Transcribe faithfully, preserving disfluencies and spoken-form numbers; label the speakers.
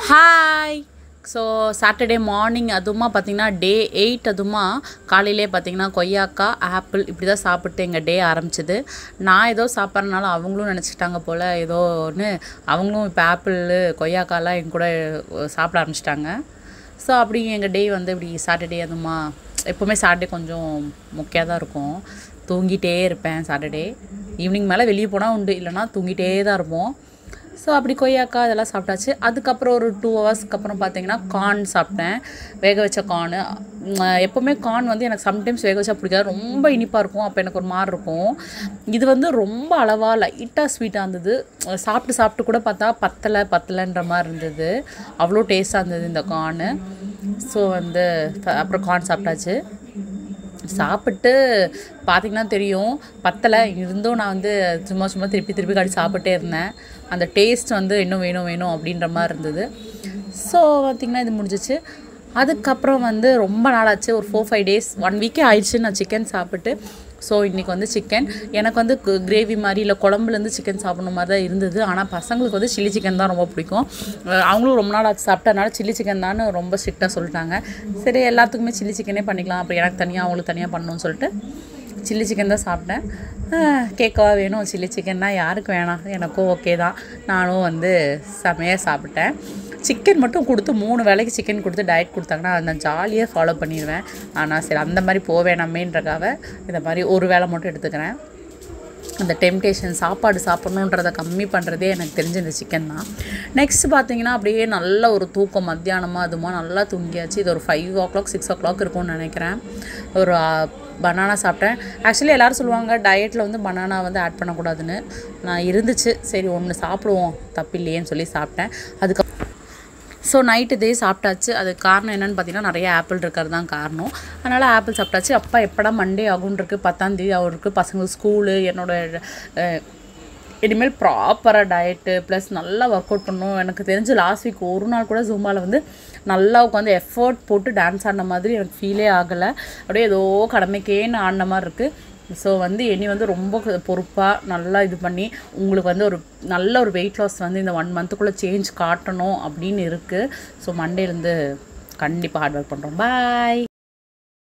Speaker 1: Hi. So Saturday morning அதுவுமா பார்த்திங்கன்னா டே eight அதுவுமா காலையிலே பார்த்திங்கன்னா கொய்யாக்காய் ஆப்பிள் இப்படி தான் சாப்பிட்டு எங்கள் டே ஆரம்பிச்சிது. நான் ஏதோ சாப்பிட்றதுனால அவங்களும் நினச்சிட்டாங்க போல் ஏதோ ஒன்று, அவங்களும் இப்போ ஆப்பிள் கொய்யாக்காய்லாம் எங்க கூட சாப்பிட ஆரம்பிச்சிட்டாங்க. ஸோ அப்படி எங்கள் டே வந்து இப்படி சாட்டர்டே அதுவுமா எப்போவுமே சாட்டர்டே கொஞ்சம் முக்கியம் தான் இருக்கும். தூங்கிட்டே இருப்பேன். சாட்டர்டே ஈவினிங் மேலே வெளியே போனால் உண்டு, இல்லைனா தூங்கிட்டே தான் இருப்போம். ஸோ அப்படி கொய்யாக்காய் அதெல்லாம் சாப்பிட்டாச்சு. அதுக்கப்புறம் ஒரு டூ ஹவர்ஸ்க்கு அப்புறம் பார்த்திங்கன்னா கார்ன் சாப்பிட்டேன். வேக வச்ச கார்னு. எப்போவுமே கார்ன் வந்து எனக்கு சம்டைம்ஸ் வேக வச்சா பிடிக்காது, ரொம்ப இனிப்பாக இருக்கும். அப்போ எனக்கு ஒரு மாதிரி இருக்கும். இது வந்து ரொம்ப அளவாக லைட்டாக ஸ்வீட்டாக இருந்தது. சாப்பிட்டு சாப்பிட்டு கூட பார்த்தா பத்தலை பத்தலைன்ற மாதிரி இருந்தது. அவ்வளோ டேஸ்ட்டாக இருந்தது இந்த கார்னு. ஸோ வந்து அப்புறம் கார்ன் சாப்பிட்டாச்சு. சாப்பிட்டு பார்த்திங்கன்னா தெரியும் பத்தலை இருந்தும் நான் வந்து சும்மா சும்மா திருப்பி திருப்பி காட்டி சாப்பிட்டே இருந்தேன். அந்த டேஸ்ட் வந்து இன்னும் வேணும் வேணும் அப்படின்ற மாதிரி இருந்தது. ஸோ பார்த்திங்கன்னா இது முடிஞ்சிச்சு. அதுக்கப்புறம் வந்து ரொம்ப நாளாச்சு, ஒரு ஃபோர் ஃபைவ் டேஸ் ஒன் வீக்கே ஆயிடுச்சு நான் சிக்கன் சாப்பிட்டு. ஸோ இன்றைக்கி வந்து சிக்கன் எனக்கு வந்து கிரேவி மாதிரி இல்லை குழம்புலேருந்து சிக்கன் சாப்பிட்ற மாதிரி தான் இருந்தது. ஆனால் பசங்களுக்கு வந்து சில்லி சிக்கன் தான் ரொம்ப பிடிக்கும். அவங்களும் ரொம்ப நாள் ஆச்சு சாப்பிட்டனால சில்லி சிக்கன் தான் ரொம்ப ஸ்ட்ரிக்டாக சொல்லிட்டாங்க. சரி எல்லாத்துக்குமே சில்லி சிக்கனே பண்ணிக்கலாம், அப்புறம் எனக்கு தனியாக அவங்களுக்கு தனியாக பண்ணணும்னு சொல்லிட்டு சில்லி சிக்கன் தான் சாப்பிட்டேன். கேட்கவா வேணும், சில்லி சிக்கன்னா யாருக்கு வேணாம், எனக்கும் ஓகே தான். நானும் வந்து செமையாக சாப்பிட்டேன். சிக்கன் மட்டும் கொடுத்து மூணு வேளைக்கு சிக்கன் கொடுத்து டயட் கொடுத்தாங்கன்னா நான் ஜாலியாக ஃபாலோ பண்ணிடுவேன். ஆனால் சரி அந்த மாதிரி போவேணாமேன்றக்காக இந்த மாதிரி ஒரு வேளை மட்டும் எடுத்துக்கிறேன். அந்த டெம்டேஷன் சாப்பாடு சாப்பிட்ணுன்றதை கம்மி பண்ணுறதே எனக்கு தெரிஞ்ச இந்த சிக்கன் தான். நெக்ஸ்ட் பார்த்திங்கன்னா அப்படியே நல்ல ஒரு தூக்கம், மத்தியானமாக அதுமா நல்லா தூங்கியாச்சு. இது ஒரு five o'clock six o'clock இருக்கும்னு நினைக்கிறேன். ஒரு பனானா சாப்பிட்டேன். ஆக்சுவலி எல்லோரும் சொல்லுவாங்க டயட்டில் வந்து பனானா வந்து ஆட் பண்ணக்கூடாதுன்னு. நான் இருந்துச்சு சரி ஒன்று சாப்பிடுவோம் தப்பில்லையேன்னு சொல்லி சாப்பிட்டேன். அதுக்கு ஸோ நைட்டு இதே சாப்பிட்டாச்சு. அது காரணம் என்னென்னு பார்த்தீங்கன்னா நிறைய ஆப்பிள் இருக்கிறது தான் காரணம். அதனால் ஆப்பிள் சாப்பிட்டாச்சு. அப்பா எப்படா மண்டே ஆகும்னு இருக்குது, பத்தாந்தேதி அவருக்கு பசங்களுக்கு ஸ்கூலு, என்னோடய இனிமேல் ப்ராப்பராக டயட்டு ப்ளஸ் நல்லா ஒர்க் அவுட் பண்ணணும். எனக்கு தெரிஞ்சு லாஸ்ட் வீக் ஒரு நாள் கூட ஜூம்பாவில் வந்து நல்லா உட்காந்து எஃபர்ட் போட்டு டான்ஸ் ஆடின மாதிரி எனக்கு ஃபீலே ஆகலை. அப்படியே ஏதோ கடமைக்கேன்னு ஆடின மாதிரி இருக்குது. ஸோ வந்து இனி வந்து ரொம்ப பொறுப்பாக நல்லா இது பண்ணி உங்களுக்கு வந்து ஒரு நல்ல ஒரு வெயிட் லாஸ் வந்து இந்த ஒன் மந்த்துக்குள்ளே சேஞ்ச் காட்டணும் அப்படின்னு இருக்குது. ஸோ மண்டேலேருந்து கண்டிப்பாக ஹார்ட் ஒர்க் பண்ணுறோம். பாய்.